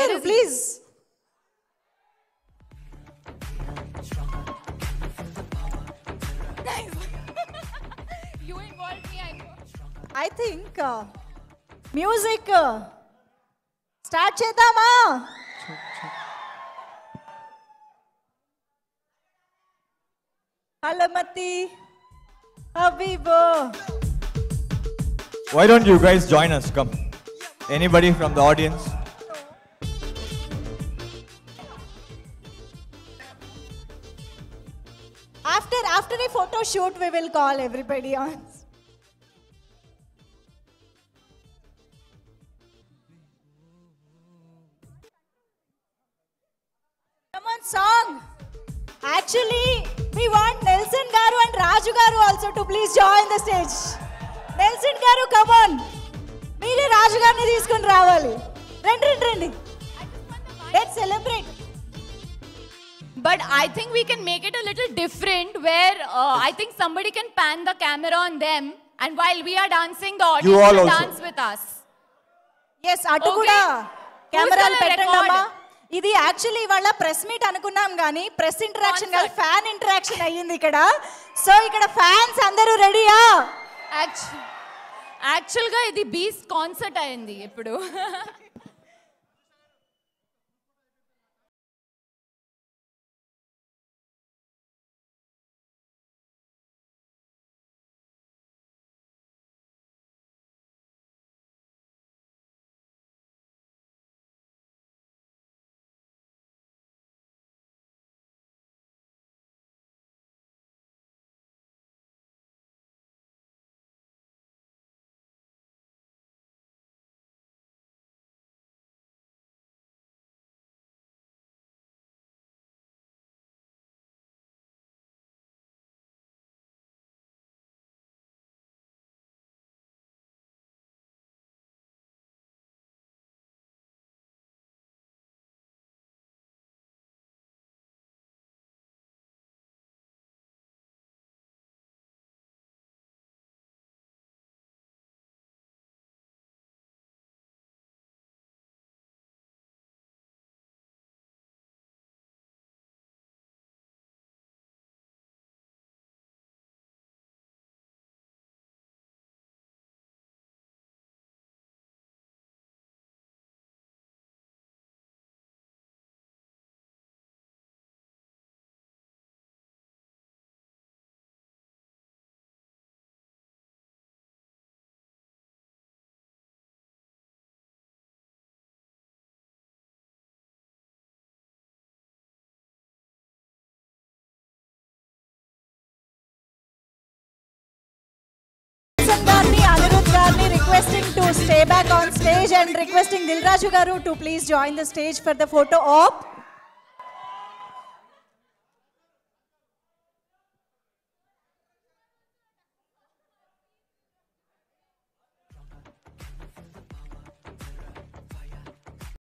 గారు please. You involved me, I know. I think music start చేద్దామా? Alamati, Habibo. Why don't you guys join us? Come. Anybody from the audience? After a photo shoot, we will call everybody on. Come on, song. Actually, we want Nelson Garu and Raju Garu also to please join the stage. Nelson Garu, come on. Meere Raju Garni teeskoni raavali. Rendi. Let's celebrate. But I think we can make it a little different where I think somebody can pan the camera on them and while we are dancing, the audience all will also. dance with us. Yes, అటు Okay. కూడా కెమెరాలు gonna పెట్టండమ్మా. record? ఇది actually ఇవాళ press meet అనుకున్నాం కానీ press interaction కాదు, fan interaction అయ్యింది ఇక్కడ. సో ఇక్కడ ఫ్యాన్స్ అందరూ రెడీయా? యాక్చువల్గా ఇది బీస్ట్ కాన్సర్ట్ అయింది ఇప్పుడు. Garni, Anirudh Garni requesting to stay back on stage and requesting Dilraju Garu to please join the stage for the photo op.